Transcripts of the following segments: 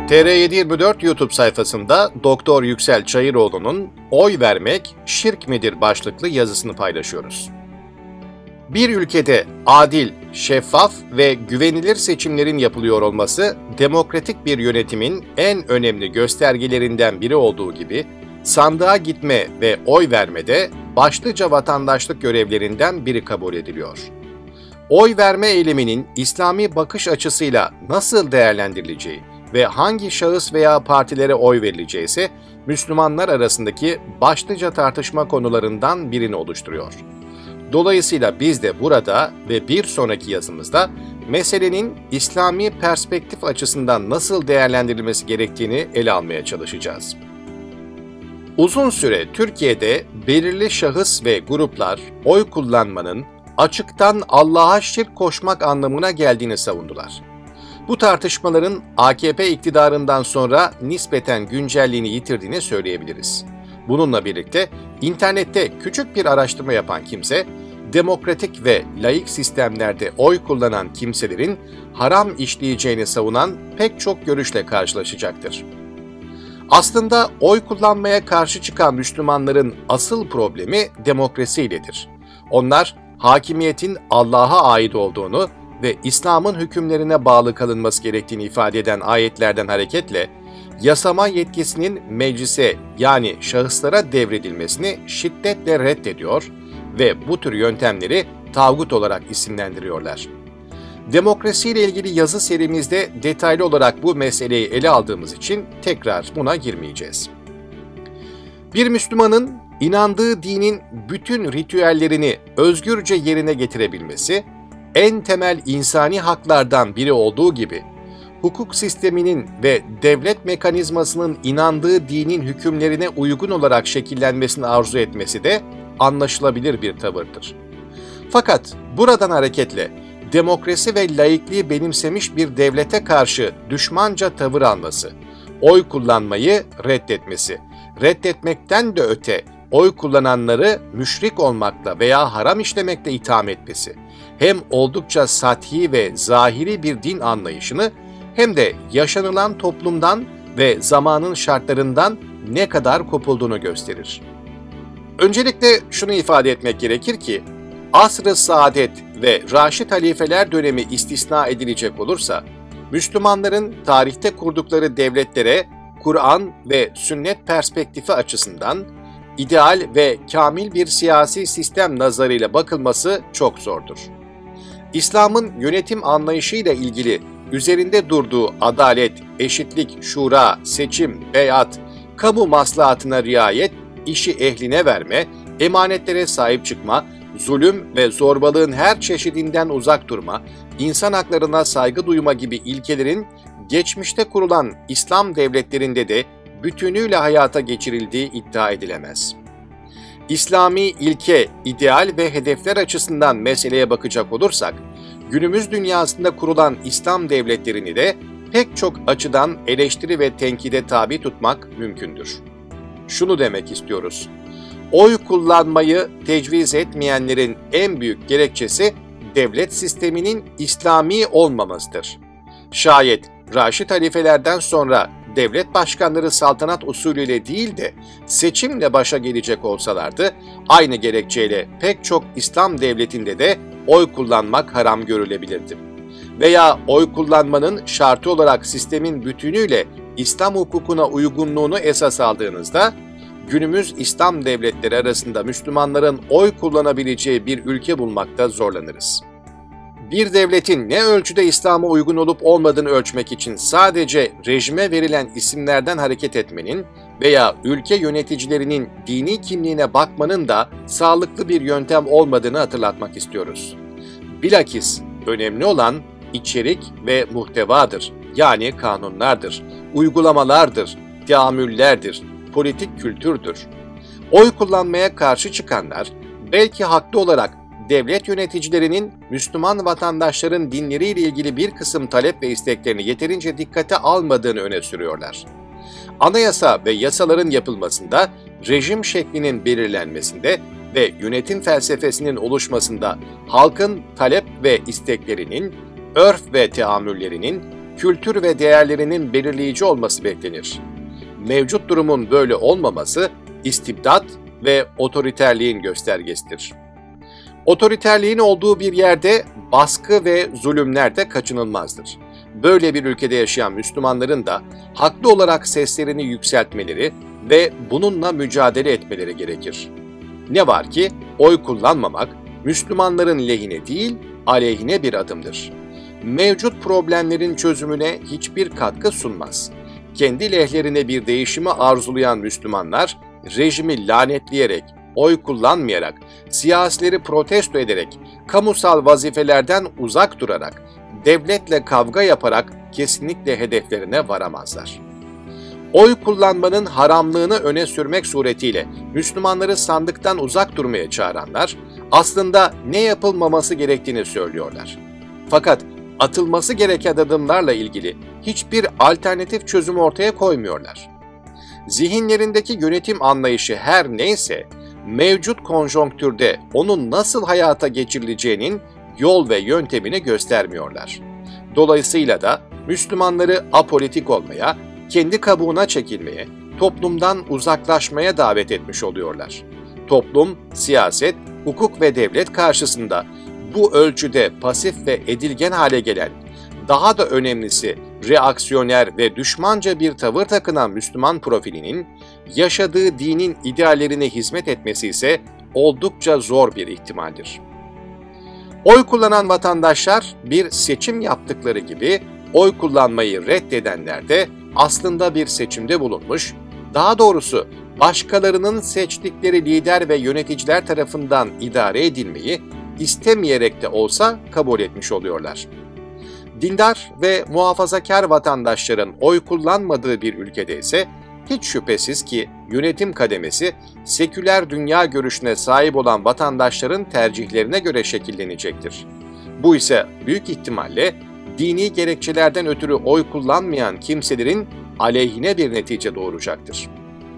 TR724 YouTube sayfasında Doktor Yüksel Çayıroğlu'nun "Oy vermek şirk midir?" başlıklı yazısını paylaşıyoruz. Bir ülkede adil, şeffaf ve güvenilir seçimlerin yapılıyor olması, demokratik bir yönetimin en önemli göstergelerinden biri olduğu gibi, sandığa gitme ve oy vermede başlıca vatandaşlık görevlerinden biri kabul ediliyor. Oy verme eyleminin İslami bakış açısıyla nasıl değerlendirileceği ve hangi şahıs veya partilere oy verileceği ise Müslümanlar arasındaki başlıca tartışma konularından birini oluşturuyor. Dolayısıyla biz de burada ve bir sonraki yazımızda meselenin İslami perspektif açısından nasıl değerlendirilmesi gerektiğini ele almaya çalışacağız. Uzun süre Türkiye'de belirli şahıs ve gruplar oy kullanmanın açıktan Allah'a şirk koşmak anlamına geldiğini savundular. Bu tartışmaların AKP iktidarından sonra nispeten güncelliğini yitirdiğini söyleyebiliriz. Bununla birlikte internette küçük bir araştırma yapan kimse, demokratik ve laik sistemlerde oy kullanan kimselerin haram işleyeceğini savunan pek çok görüşle karşılaşacaktır. Aslında oy kullanmaya karşı çıkan Müslümanların asıl problemi demokrasiyledir. Onlar, hakimiyetin Allah'a ait olduğunu ve İslam'ın hükümlerine bağlı kalınması gerektiğini ifade eden ayetlerden hareketle, yasama yetkisinin meclise yani şahıslara devredilmesini şiddetle reddediyor ve bu tür yöntemleri tağut olarak isimlendiriyorlar. Demokrasiyle ilgili yazı serimizde detaylı olarak bu meseleyi ele aldığımız için tekrar buna girmeyeceğiz. Bir Müslümanın inandığı dinin bütün ritüellerini özgürce yerine getirebilmesi, en temel insani haklardan biri olduğu gibi, hukuk sisteminin ve devlet mekanizmasının inandığı dinin hükümlerine uygun olarak şekillenmesini arzu etmesi de anlaşılabilir bir tavırdır. Fakat buradan hareketle demokrasi ve laikliği benimsemiş bir devlete karşı düşmanca tavır alması, oy kullanmayı reddetmesi, reddetmekten de öte oy kullananları müşrik olmakla veya haram işlemekle itham etmesi, hem oldukça sathi ve zahiri bir din anlayışını hem de yaşanılan toplumdan ve zamanın şartlarından ne kadar kopulduğunu gösterir. Öncelikle şunu ifade etmek gerekir ki, Asr-ı Saadet ve Raşid halifeler dönemi istisna edilecek olursa, Müslümanların tarihte kurdukları devletlere Kur'an ve sünnet perspektifi açısından ideal ve kamil bir siyasi sistem nazarıyla bakılması çok zordur. İslam'ın yönetim anlayışıyla ilgili üzerinde durduğu adalet, eşitlik, şura, seçim, beyat, kamu maslahatına riayet, işi ehline verme, emanetlere sahip çıkma, zulüm ve zorbalığın her çeşidinden uzak durma, insan haklarına saygı duyma gibi ilkelerin geçmişte kurulan İslam devletlerinde de bütünüyle hayata geçirildiği iddia edilemez. İslami ilke, ideal ve hedefler açısından meseleye bakacak olursak, günümüz dünyasında kurulan İslam devletlerini de pek çok açıdan eleştiri ve tenkide tabi tutmak mümkündür. Şunu demek istiyoruz: oy kullanmayı tecviz etmeyenlerin en büyük gerekçesi devlet sisteminin İslami olmamasıdır. Şayet Raşid halifelerden sonra devlet başkanları saltanat usulüyle değil de seçimle başa gelecek olsalardı, aynı gerekçeyle pek çok İslam devletinde de oy kullanmak haram görülebilirdi. Veya oy kullanmanın şartı olarak sistemin bütünüyle İslam hukukuna uygunluğunu esas aldığınızda, günümüz İslam devletleri arasında Müslümanların oy kullanabileceği bir ülke bulmakta zorlanırız. Bir devletin ne ölçüde İslam'a uygun olup olmadığını ölçmek için sadece rejime verilen isimlerden hareket etmenin veya ülke yöneticilerinin dini kimliğine bakmanın da sağlıklı bir yöntem olmadığını hatırlatmak istiyoruz. Bilakis önemli olan içerik ve muhtevadır, yani kanunlardır, uygulamalardır, teamüllerdir, politik kültürdür. Oy kullanmaya karşı çıkanlar, belki haklı olarak devlet yöneticilerinin Müslüman vatandaşların dinleriyle ilgili bir kısım talep ve isteklerini yeterince dikkate almadığını öne sürüyorlar. Anayasa ve yasaların yapılmasında, rejim şeklinin belirlenmesinde ve yönetim felsefesinin oluşmasında halkın talep ve isteklerinin, örf ve teamüllerinin, kültür ve değerlerinin belirleyici olması beklenir. Mevcut durumun böyle olmaması, istibdat ve otoriterliğin göstergesidir. Otoriterliğin olduğu bir yerde baskı ve zulümler de kaçınılmazdır. Böyle bir ülkede yaşayan Müslümanların da haklı olarak seslerini yükseltmeleri ve bununla mücadele etmeleri gerekir. Ne var ki oy kullanmamak Müslümanların lehine değil, aleyhine bir adımdır. Mevcut problemlerin çözümüne hiçbir katkı sunmaz. Kendi lehlerine bir değişimi arzulayan Müslümanlar, rejimi lanetleyerek, oy kullanmayarak, siyasileri protesto ederek, kamusal vazifelerden uzak durarak, devletle kavga yaparak kesinlikle hedeflerine varamazlar. Oy kullanmanın haramlığını öne sürmek suretiyle Müslümanları sandıktan uzak durmaya çağıranlar, aslında ne yapılmaması gerektiğini söylüyorlar. Fakat atılması gereken adımlarla ilgili hiçbir alternatif çözüm ortaya koymuyorlar. Zihinlerindeki yönetim anlayışı her neyse, mevcut konjonktürde onun nasıl hayata geçirileceğinin yol ve yöntemini göstermiyorlar. Dolayısıyla da Müslümanları apolitik olmaya, kendi kabuğuna çekilmeye, toplumdan uzaklaşmaya davet etmiş oluyorlar. Toplum, siyaset, hukuk ve devlet karşısında bu ölçüde pasif ve edilgen hale gelen, daha da önemlisi reaksiyoner ve düşmanca bir tavır takınan Müslüman profilinin, yaşadığı dinin ideallerine hizmet etmesi ise oldukça zor bir ihtimaldir. Oy kullanan vatandaşlar bir seçim yaptıkları gibi oy kullanmayı reddedenler de aslında bir seçimde bulunmuş, daha doğrusu başkalarının seçtikleri lider ve yöneticiler tarafından idare edilmeyi istemeyerek de olsa kabul etmiş oluyorlar. Dindar ve muhafazakar vatandaşların oy kullanmadığı bir ülkede ise hiç şüphesiz ki yönetim kademesi seküler dünya görüşüne sahip olan vatandaşların tercihlerine göre şekillenecektir. Bu ise büyük ihtimalle dini gerekçelerden ötürü oy kullanmayan kimselerin aleyhine bir netice doğuracaktır.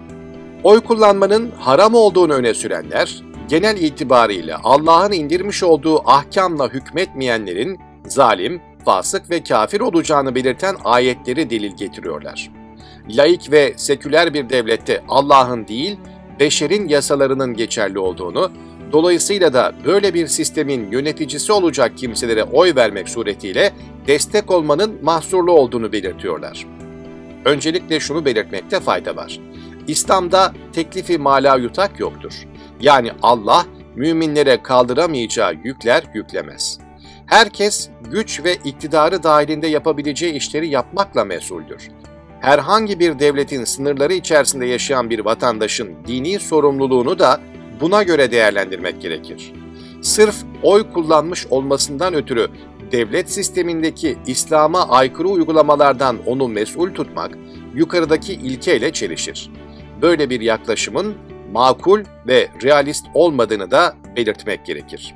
Oy kullanmanın haram olduğunu öne sürenler, genel itibariyle Allah'ın indirmiş olduğu ahkamla hükmetmeyenlerin zalim, fasık ve kafir olacağını belirten ayetleri delil getiriyorlar. Laik ve seküler bir devlette Allah'ın değil, beşerin yasalarının geçerli olduğunu, dolayısıyla da böyle bir sistemin yöneticisi olacak kimselere oy vermek suretiyle destek olmanın mahsurlu olduğunu belirtiyorlar. Öncelikle şunu belirtmekte fayda var. İslam'da teklifi mala yutak yoktur. Yani Allah müminlere kaldıramayacağı yükler yüklemez. Herkes güç ve iktidarı dahilinde yapabileceği işleri yapmakla mesuldür. Herhangi bir devletin sınırları içerisinde yaşayan bir vatandaşın dini sorumluluğunu da buna göre değerlendirmek gerekir. Sırf oy kullanmış olmasından ötürü devlet sistemindeki İslam'a aykırı uygulamalardan onu mesul tutmak yukarıdaki ilkeyle çelişir. Böyle bir yaklaşımın makul ve realist olmadığını da belirtmek gerekir.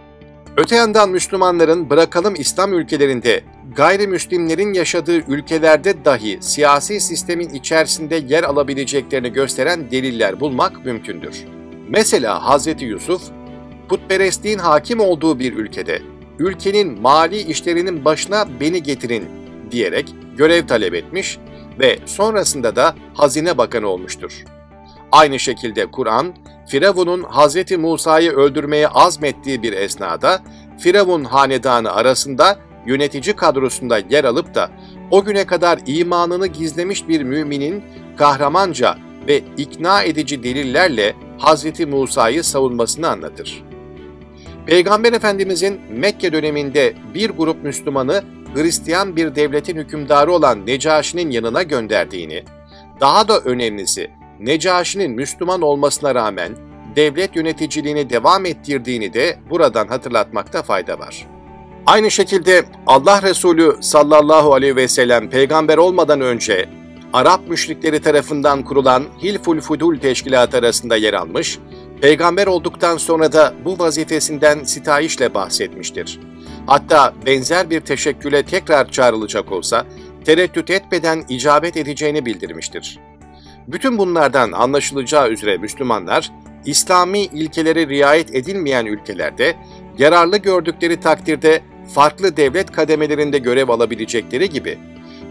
Öte yandan Müslümanların bırakalım İslam ülkelerinde, gayrimüslimlerin yaşadığı ülkelerde dahi siyasi sistemin içerisinde yer alabileceklerini gösteren deliller bulmak mümkündür. Mesela Hz. Yusuf, putperestliğin hakim olduğu bir ülkede, ülkenin mali işlerinin başına beni getirin diyerek görev talep etmiş ve sonrasında da Hazine Bakanı olmuştur. Aynı şekilde Kur'an, Firavun'un Hz. Musa'yı öldürmeye azmettiği bir esnada, Firavun hanedanı arasında yönetici kadrosunda yer alıp da o güne kadar imanını gizlemiş bir müminin kahramanca ve ikna edici delillerle Hz. Musa'yı savunmasını anlatır. Peygamber Efendimizin Mekke döneminde bir grup Müslümanı Hristiyan bir devletin hükümdarı olan Necaşi'nin yanına gönderdiğini, daha da önemlisi Necaşi'nin Müslüman olmasına rağmen devlet yöneticiliğini devam ettirdiğini de buradan hatırlatmakta fayda var. Aynı şekilde Allah Resulü sallallahu aleyhi ve sellem peygamber olmadan önce Arap müşrikleri tarafından kurulan Hilful Fudul Teşkilatı arasında yer almış, peygamber olduktan sonra da bu vazifesinden sitayişle bahsetmiştir. Hatta benzer bir teşekküle tekrar çağrılacak olsa tereddüt etmeden icabet edeceğini bildirmiştir. Bütün bunlardan anlaşılacağı üzere Müslümanlar, İslami ilkelere riayet edilmeyen ülkelerde, yararlı gördükleri takdirde farklı devlet kademelerinde görev alabilecekleri gibi,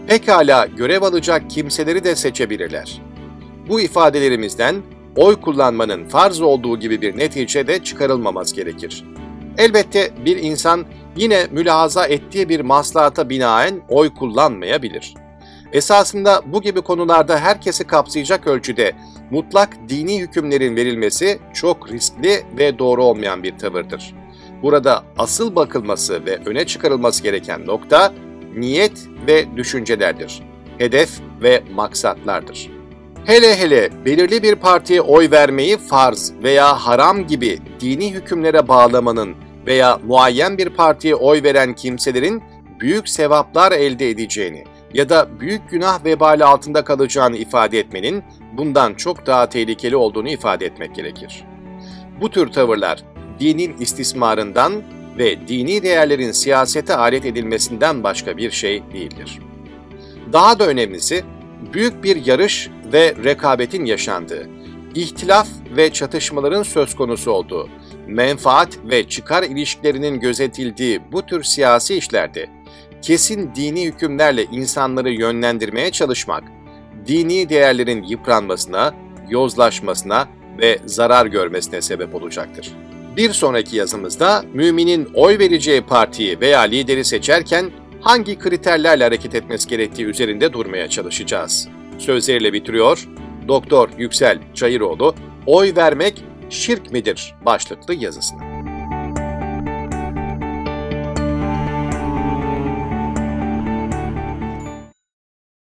Pekala görev alacak kimseleri de seçebilirler. Bu ifadelerimizden oy kullanmanın farz olduğu gibi bir netice de çıkarılmaması gerekir. Elbette bir insan yine mülahaza ettiği bir maslahata binaen oy kullanmayabilir. Esasında bu gibi konularda herkesi kapsayacak ölçüde mutlak dini hükümlerin verilmesi çok riskli ve doğru olmayan bir tavırdır. Burada asıl bakılması ve öne çıkarılması gereken nokta niyet ve düşüncelerdir. Hedef ve maksatlardır. Hele hele belirli bir partiye oy vermeyi farz veya haram gibi dini hükümlere bağlamanın veya muayyen bir partiye oy veren kimselerin büyük sevaplar elde edeceğini ya da büyük günah vebali altında kalacağını ifade etmenin bundan çok daha tehlikeli olduğunu ifade etmek gerekir. Bu tür tavırlar dinin istismarından ve dini değerlerin siyasete alet edilmesinden başka bir şey değildir. Daha da önemlisi, büyük bir yarış ve rekabetin yaşandığı, ihtilaf ve çatışmaların söz konusu olduğu, menfaat ve çıkar ilişkilerinin gözetildiği bu tür siyasi işlerde kesin dini hükümlerle insanları yönlendirmeye çalışmak, dini değerlerin yıpranmasına, yozlaşmasına ve zarar görmesine sebep olacaktır. Bir sonraki yazımızda müminin oy vereceği partiyi veya lideri seçerken hangi kriterlerle hareket etmesi gerektiği üzerinde durmaya çalışacağız. Sözleriyle bitiriyor Doktor Yüksel Çayıroğlu, Oy Vermek Şirk midir başlıklı yazısını.